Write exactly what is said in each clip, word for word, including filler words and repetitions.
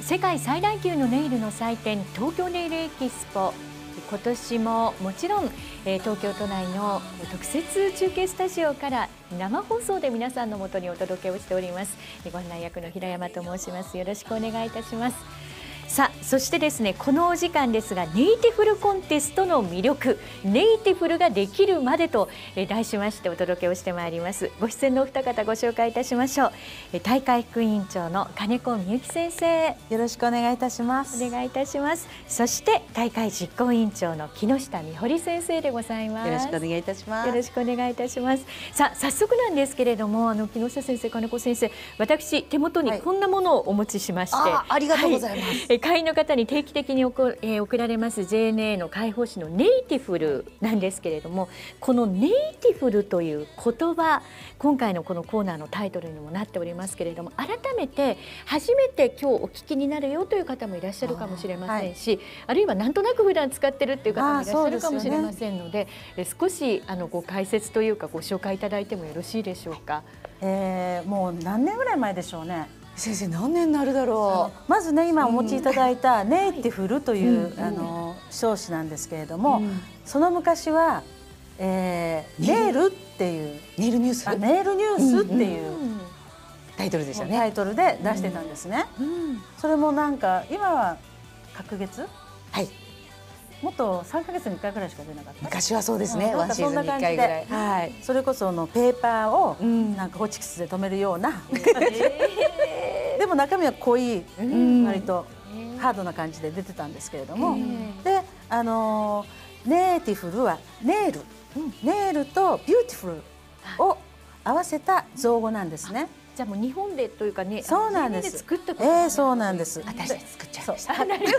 世界最大級のネイルの祭典、東京ネイルエキスポ。今年ももちろん、えー、東京都内の特設中継スタジオから生放送で皆さんのもとにお届けをしております。ご案内役の平山と申します。よろしくお願いいたします。さあ、そしてですね、このお時間ですが、ネイティフルコンテストの魅力、ネイティフルができるまでと題しましてお届けをしてまいります。ご出演のお二方ご紹介いたしましょう。大会副委員長の金子みゆき先生、 よろしくお願いいたします。 お願いいたします。そして大会実行委員長の木下美堀先生でございます。 よろしくお願いいたします。 よろしくお願いいたします。さあ、早速なんですけれども、あの木下先生、金子先生、私手元にこんなものをお持ちしまして、はい、 あ, ありがとうございます。 はい、会員の方に定期的におこ、えー、送られます ジェーエヌエー の広報誌のネイティフルなんですけれども、このネイティフルという言葉、今回のこのコーナーのタイトルにもなっておりますけれども、改めて初めて今日お聞きになるよという方もいらっしゃるかもしれませんし、 あ,、はい、あるいはなんとなく普段使ってるっていう方もいらっしゃるかもしれませんので、で、ね、少しあのご解説というかご紹介いただいてもよろしいでしょうか。 えー、もう何年ぐらい前でしょうね。 先生、何年になるだろう。まずね、今お持ちいただいたネイティフルという、うん、あの称詞なんですけれども、うん、その昔は、えー、ネイルっていうネイルニュースネイルニュースっていう、うん、 タイトルでしたね。 タイトルで出してたんですね。うん、それもなんか今は隔月、 はい、 もっとさんかげつにいっかいぐらいしか出なかった。 昔はそうですね、 うん、 ワンシーズンにいっかいぐらい、 はい、それこそのペーパーをなんかホチキスで留めるような、うん、でも中身は濃い、うん、割とハードな感じで出てたんですけれども、で、あのー、ネイティフルはネイル、うん、ネイルとビューティフルを合わせた造語なんですね。 じゃあもう日本でというかね、 そうなんです。 作ったことええ、そうなんです。 私たち作っちゃいました。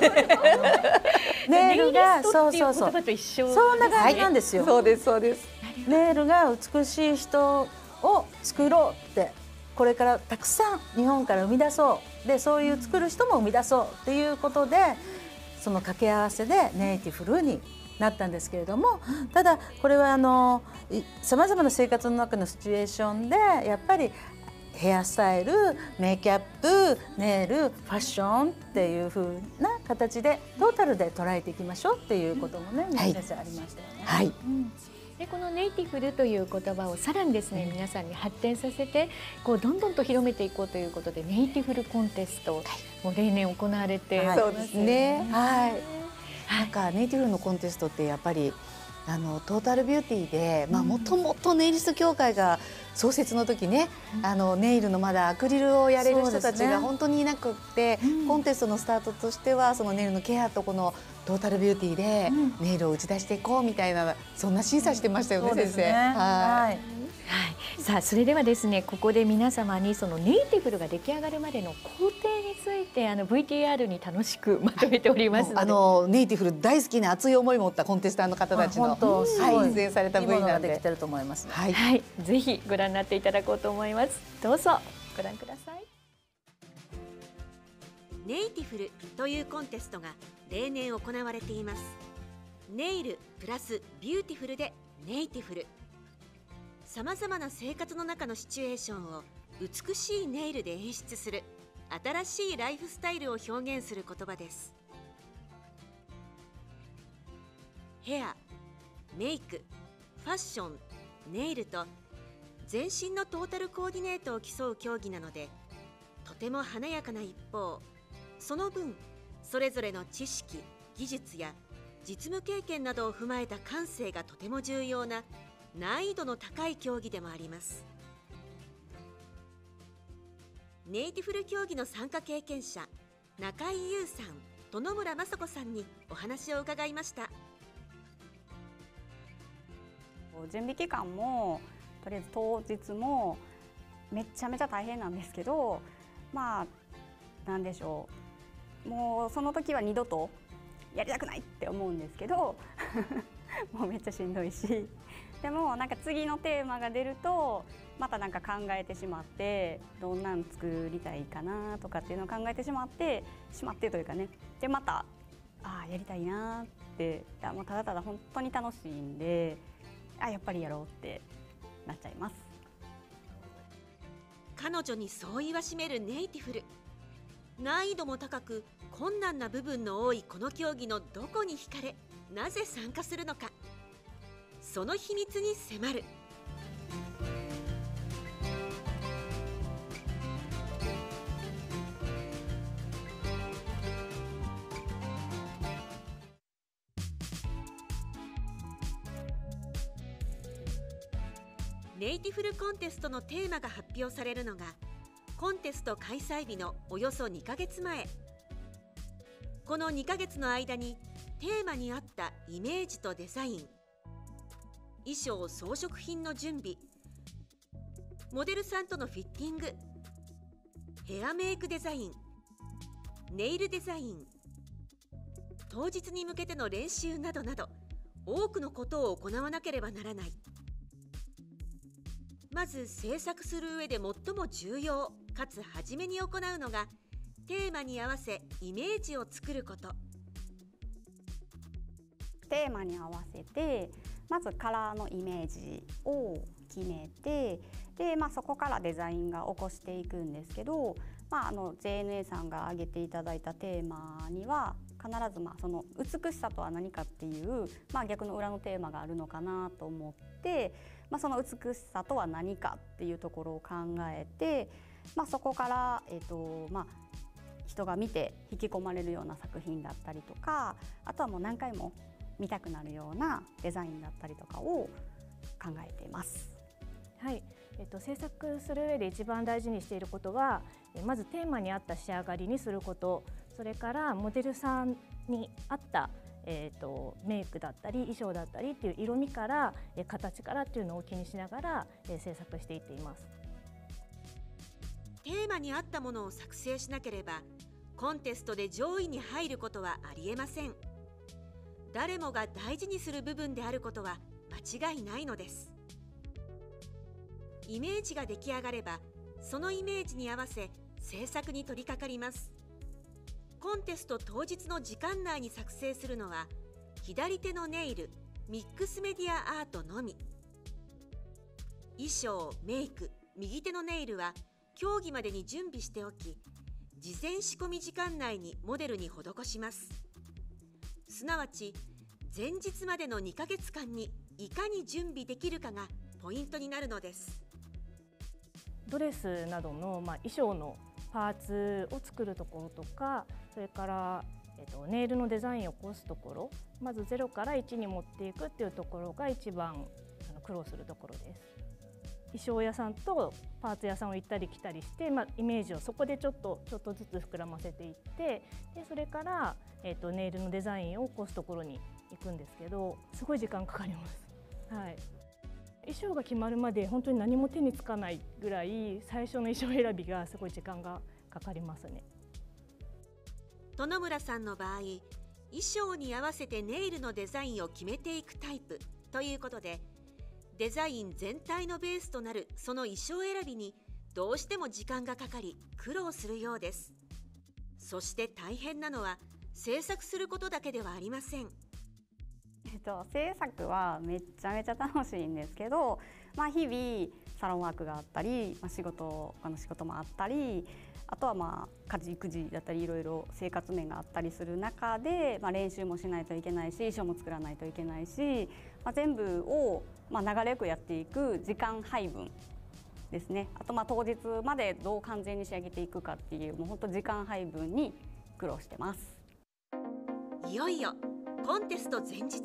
ネイルがそうそうそう、 そんな感じなんですよ。 そうですそうです。 ネイルが美しい人を作ろうって、これからたくさん日本から生み出そう、でそういう作る人も生み出そうっていうことで、その掛け合わせでネイティフルになったんですけれども、ただこれはあのさまざまな生活の中のシチュエーションでやっぱりヘアスタイル、メイキャップ、ネイル、ファッションっていう風な形でトータルで捉えていきましょうっていうこともね、 はい、 先生ありましたよね。 はい、うん、 でこのネイティフルという言葉をさらにですね、皆さんに発展させてこうどんどんと広めていこうということで、ネイティフルコンテスト、はい、もう例年行われて、 はい、そうですね。はい。なんかネイティフルのコンテストってやっぱりあのトータルビューティーで、まあもともとネイリスト協会が創設の時ね、うん、あのネイルのまだアクリルをやれる人たちが本当にいなくって、ね、うん、コンテストのスタートとしてはそのネイルのケアとこのトータルビューティーでネイルを打ち出していこうみたいな、そんな審査してましたよね、うん、先生。 ね、はい。 はい、さあそれではですね、ここで皆様にそのネイティフルが出来上がるまでの工程についてあの ブイティーアール に楽しくまとめておりますので、 あのネイティフル大好きな熱い思いを持ったコンテスターの方たちの、はい、出演された ブイ なんでできてると思います。 はい、はい、ぜひご覧になっていただこうと思います。どうぞご覧ください。 ネイティフルというコンテストが例年行われています。ネイルプラスビューティフルでネイティフル、さまざまな生活の中のシチュエーションを美しいネイルで演出する新しいライフスタイルを表現する言葉です。ヘア、メイク、ファッション、ネイルと全身のトータルコーディネートを競う競技なので、とても華やかな一方、その分それぞれの知識、技術や実務経験などを踏まえた感性がとても重要な難易度の高い競技でもあります。ネイティフル競技の参加経験者、中井優さん、殿村雅子さんにお話を伺いました。 準備期間もとりあえず当日もめちゃめちゃ大変なんですけど、まあなんでしょう、もうその時は二度とやりたくないって思うんですけどもうめっちゃしんどいし、でもなんか次のテーマが出るとまたなんか考えてしまって、どんなん作りたいかなとかっていうのを考えてしまってしまってというかね、でまたああやりたいなって、いやもうただただ本当に楽しいんで、あやっぱりやろうってなっちゃいます。 彼女にそう言わしめるネイティフル、 難易度も高く困難な部分の多いこの競技のどこに惹かれ、なぜ参加するのか、その秘密に迫る。ネイティフルコンテストのテーマが発表されるのがコンテスト開催日のおよそにかげつまえ。このにかげつの間にテーマに合ったイメージとデザイン、衣装装飾品の準備、モデルさんとのフィッティング、ヘアメイクデザイン、ネイルデザイン、当日に向けての練習などなど多くのことを行わなければならない。まず制作する上で最も重要かつ初めに行うのがテーマに合わせイメージを作ること。 テーマに合わせてまずカラーのイメージを決めて、で、まあ、そこからデザインが起こしていくんですけど、まあ、あの ジェーエヌエー さんが挙げていただいたテーマには必ずまあその美しさとは何かっていう、まあ、逆の裏のテーマがあるのかなと思って、まあ、その美しさとは何かっていうところを考えて、まあ、そこから、えーとまあ、人が見て引き込まれるような作品だったりとか、あとはもう何回も見たくなるようなデザインだったりとかを考えています。 はい、えっと、制作する上で一番大事にしていることは、まずテーマに合った仕上がりにすること、それからモデルさんに合った、えー、とメイクだったり衣装だったりっていう色味から、え形からっていうのを気にしながら、え制作していっています。 テーマに合ったものを作成しなければコンテストで上位に入ることはありえません。誰もが大事にする部分であることは間違いないのです。イメージが出来上がればそのイメージに合わせ制作に取り掛かります。コンテスト当日の時間内に作成するのは左手のネイル、ミックスメディアアートのみ。衣装、メイク、右手のネイルは競技までに準備しておき、事前仕込み時間内にモデルに施します。すなわち前日までのにかげつかんにいかに準備できるかがポイントになるのです。 ドレスなどの、まあ、衣装のパーツを作るところとか、それから、えっと、ネイルのデザインを起こすところ、まずゼロからいちに持っていくっていうところが一番あの苦労するところです。衣装屋さんとパーツ屋さんを行ったり来たりして、まあ、イメージをそこでちょっとちょっとずつ膨らませていって、でそれから、えっと、ネイルのデザインを起こすところに行くんですけど、すごい時間かかります。はい、衣装が決まるまで本当に何も手につかないぐらい最初の衣装選びがすごい時間がかかりますね。 殿村さんの場合、衣装に合わせてネイルのデザインを決めていくタイプということで、デザイン全体のベースとなるその衣装選びにどうしても時間がかかり苦労するようです。そして大変なのは制作することだけではありません。 えっと、制作はめちゃめちゃ楽しいんですけど、まあ、日々サロンワークがあったり、まあ、仕事他の仕事もあったり、あとはまあ家事育児だったりいろいろ生活面があったりする中で、まあ、練習もしないといけないし衣装も作らないといけないし、まあ、全部をまあ流れよくやっていく時間配分ですね。あとまあ当日までどう完全に仕上げていくかっていう、もう本当時間配分に苦労してます。 いよいよコンテスト前日。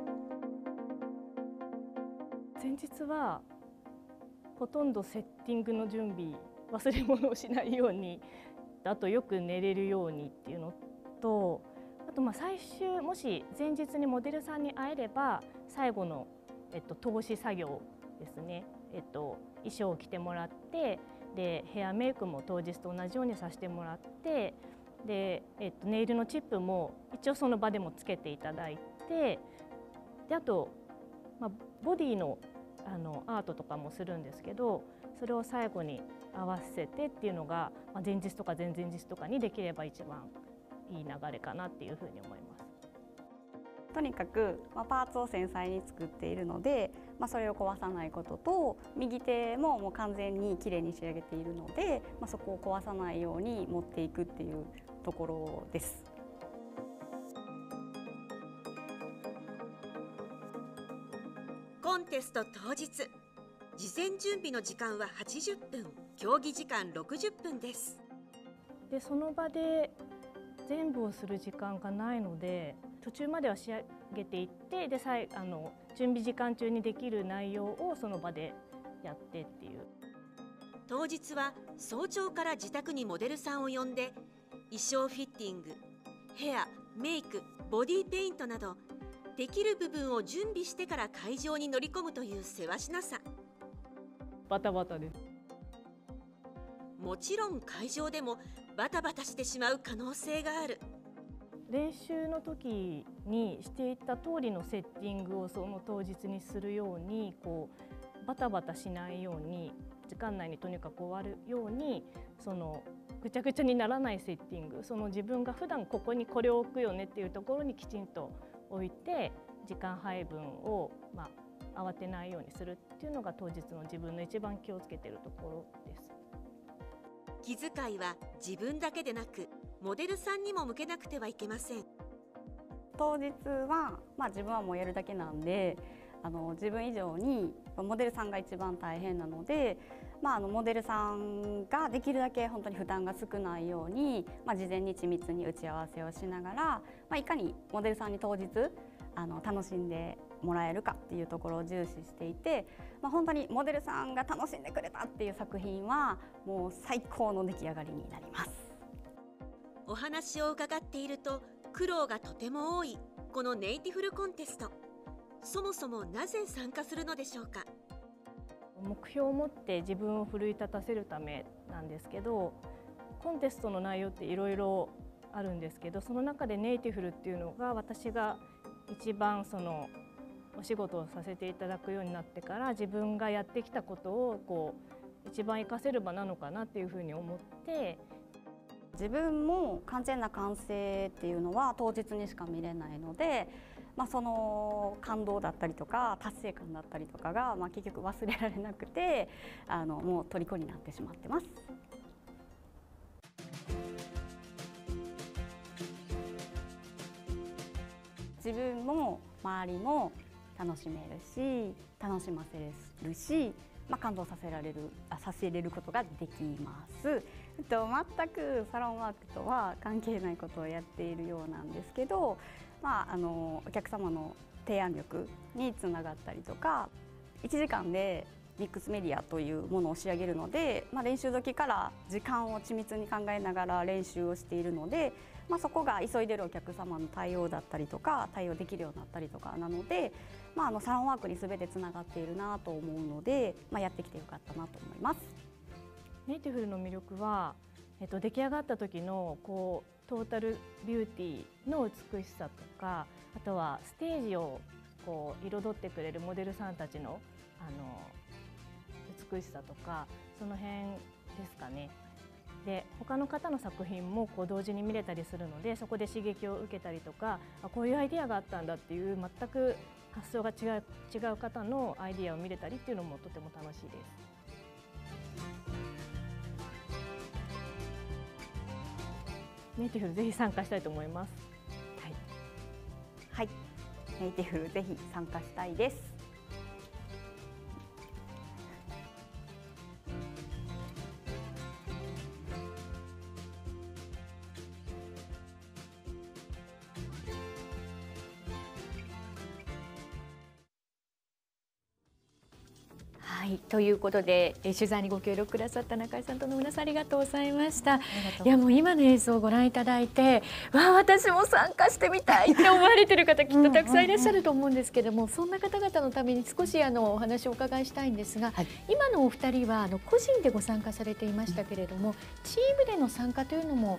前日はほとんどセッティングの準備、忘れ物をしないように、あとよく寝れるようにっていうのと、あとまあ最終もし前日にモデルさんに会えれば最後の、えっと、通し作業ですね、えっと、衣装を着てもらって、でヘアメイクも当日と同じようにさせてもらって、で、えっと、ネイルのチップも一応その場でもつけていただいて、であと、まあ、ボディのあのアートとかもするんですけど、それを最後に合わせてっていうのが、まあ、前日とか前々日とかにできれば一番いい流れかなっていうふうに思います。 とにかく、まあ、パーツを繊細に作っているので、 まあ、それを壊さないことと、右手ももう完全にきれいに仕上げているので、まあ、そこを壊さないように持っていくっていうところです。 コンテスト当日、事前準備の時間ははちじゅっぷん、競技時間ろくじゅっぷんです。 でその場で全部をする時間がないので、途中までは仕上げていって、で最あの準備時間中にできる内容をその場でやってっていう。 当日は早朝から自宅にモデルさんを呼んで、衣装フィッティング、ヘア、メイク、ボディペイントなどできる部分を準備してから会場に乗り込むというせわしなさ。 バタバタです。 もちろん会場でもバタバタしてしまう可能性がある。 練習の時にしていた通りのセッティングをその当日にするように、こうバタバタしないように、時間内にとにかく終わるように、そのぐちゃぐちゃにならないセッティング、その自分が普段ここにこれを置くよねっていうところにきちんと置いて、時間配分を、まあ、慌てないようにするっていうのが当日の自分の一番気をつけているところです。 気遣いは自分だけでなくモデルさんにも向けなくてはいけません。 当日は、まあ、自分はもうやるだけなんで、あの自分以上にモデルさんが一番大変なので、まあ、あのモデルさんができるだけ本当に負担が少ないように、まあ、事前に緻密に打ち合わせをしながら、まあ、いかにモデルさんに当日あの楽しんでもらえるかっていうところを重視していて、まあ、本当にモデルさんが楽しんでくれたっていう作品はもう最高の出来上がりになります。 お話を伺っていると苦労がとても多いこのネイティフルコンテスト。そもそもなぜ参加するのでしょうか。 目標を持って自分を奮い立たせるためなんですけど、コンテストの内容っていろいろあるんですけど、その中でネイティフルっていうのが私が一番そのお仕事をさせていただくようになってから、自分がやってきたことをこう一番活かせる場なのかなっていうふうに思って、 自分も完全な完成っていうのは当日にしか見れないので、まあ、その感動だったりとか達成感だったりとかが、まあ、結局忘れられなくて、あのもう虜になってしまってます。自分も周りも楽しめるし、楽しませるし、まあ、感動させられるあさせれることができます。えっと、全くサロンワークとは関係ないことをやっているようなんですけど、まあ、あのお客様の提案力につながったりとか、いちじかんでミックスメディアというものを仕上げるので、まあ、練習時から時間を緻密に考えながら練習をしているので、まあ、そこが急いでるお客様の対応だったりとか対応できるようになったりとかなので、まあ、あのサロンワークに全てつながっているなと思うので、まあ、やってきてよかったなと思います。 ネイティフルの魅力は、えっと、出来上がった時のこうトータルビューティーの美しさとか、あとはステージをこう彩ってくれるモデルさんたちのあの美しさとか、その辺ですかね。で他の方の作品もこう同時に見れたりするので、そこで刺激を受けたりとか、あこういうアイディアがあったんだっていう全く発想が違う違う方のアイディアを見れたりっていうのもとても楽しいです。ネイティフルぜひ参加したいと思います。 はい、はい、ネイティフルぜひ参加したいです。 はい、ということでえ取材にご協力くださった中井さんと野村さん、ありがとうございました。いやもう今の映像をご覧いただいて、わあ私も参加してみたいって思われている方きっとたくさんいらっしゃると思うんですけれども、そんな方々のために少しあのお話をお伺いしたいんですが、はい、今のお二人はあの個人でご参加されていましたけれども、チームでの参加というのも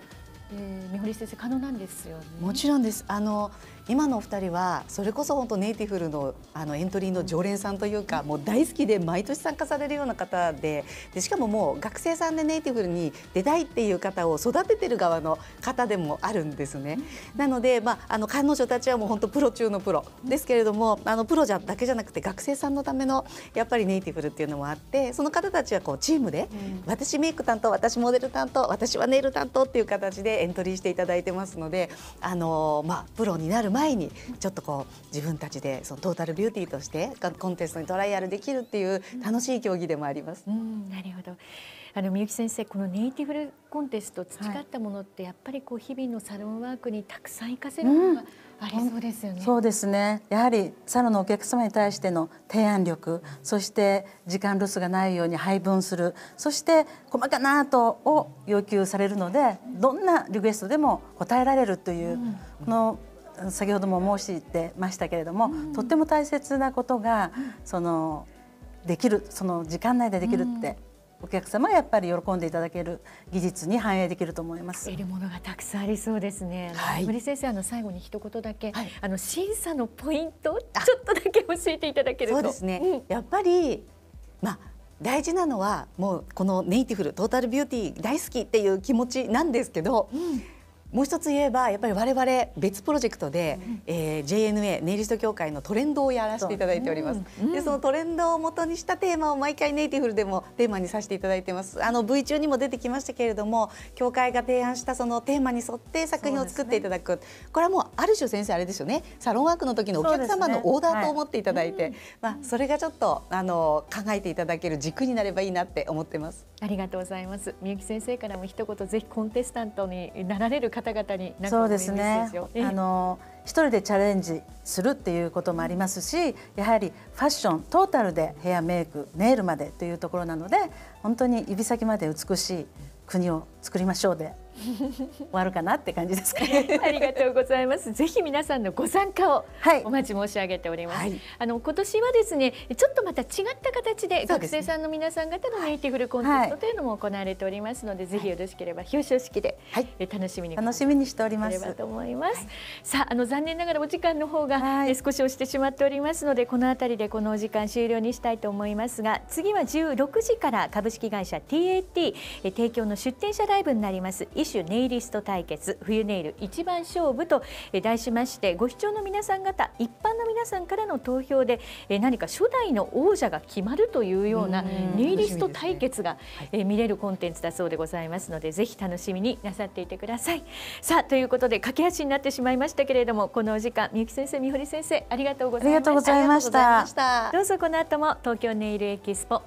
えー、三堀先生可能なんですよね。 もちろんです。あの今のお二人はそれこそ本当ネイティフルのあのエントリーの常連さんというか、もう大好きで毎年参加されるような方で、でしかももう学生さんでネイティフルに出たいっていう方を育ててる側の方でもあるんですね。なので、まあ、あの彼女たちはもう本当プロ中のプロですけれども、あのプロじゃだけじゃなくて学生さんのためのやっぱりネイティフルっていうのもあって、その方たちはこうチームで、うん、私メイク担当、私モデル担当、私はネイル担当っていう形でエントリーしていただいてますので、あのまあ、プロになる前にちょっとこう自分たちでそのトータルビューティーとしてコンテストにトライアルできるっていう楽しい競技でもあります。 うん、なるほど。あのみゆき先生、このネイティフルコンテスト培ったものってやっぱりこう日々のサロンワークにたくさん活かせるものがありそうですよね。 うん、そうですね。やはりサロンのお客様に対しての提案力、そして時間ロスがないように配分する、そして細かなアートを要求されるので、どんなリクエストでも応えられるという、うん、この先ほども申してましたけれども、うん、とっても大切なことが、うん、そのできる、その時間内でできるって、うん、お客様がやっぱり喜んでいただける技術に反映できると思います。 得るものがたくさんありそうですね。 はい、 森先生、あの最後に一言だけ、 はい、 あの審査のポイントちょっとだけ教えていただけると。 そうですね。 うん、 やっぱりまあ大事なのはもうこのネイティフルトータルビューティー大好きっていう気持ちなんですけど。うん、もう一つ言えばやっぱり我々別プロジェクトで、うん、えー、ジェイエヌエー ネイリスト協会のトレンドをやらせていただいております。そ,、うん、でそのトレンドを元にしたテーマを毎回ネイティフルでもテーマにさせていただいてます。あの ブイ 中にも出てきましたけれども、協会が提案したそのテーマに沿って作品を作っていただく、ね、これはもうある種先生あれですよね、サロンワークの時のお客様のオーダーと思っていただいて、はい、まあ、それがちょっとあの考えていただける軸になればいいなって思ってます。 ありがとうございます。みゆき先生からも一言、ぜひコンテスタントになられる方々に何かそうですね、あの一人でチャレンジするっていうこともありますし、やはりファッショントータルでヘアメイクネイルまでというところなので、本当に指先まで美しい国を作りましょうで終わるかなって感じですかね。 ありがとうございます。ぜひ皆さんのご参加をお待ち申し上げております。はい、あの今年はですね、ちょっとまた違った形で学生さんの皆さん方のネイティフルコンテストというのも行われておりますので、はい、ぜひよろしければ表彰式で、はい、楽しみに楽しみにしております。 と思います。はい、さあ、あの残念ながらお時間の方が、はい、少し押してしまっておりますので、このあたりでこのお時間終了にしたいと思いますが、次はじゅうろくじから株式会社 ティーエーティー 提供の出展者ライブになりますイシュネイリスト対決冬ネイル一番勝負と題しまして、ご視聴の皆さん方、一般の皆さんからの投票で何か初代の王者が決まるというようなネイリスト対決が見れるコンテンツだそうでございますので、ぜひ楽しみになさっていてください。さあ、ということで駆け足になってしまいましたけれども、このお時間、みゆき先生、みほり先生、ありがとうございました。 ありがとうございました。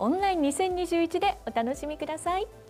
どうぞこの後も東京ネイルエキスポオンラインにせんにじゅういちでお楽しみください。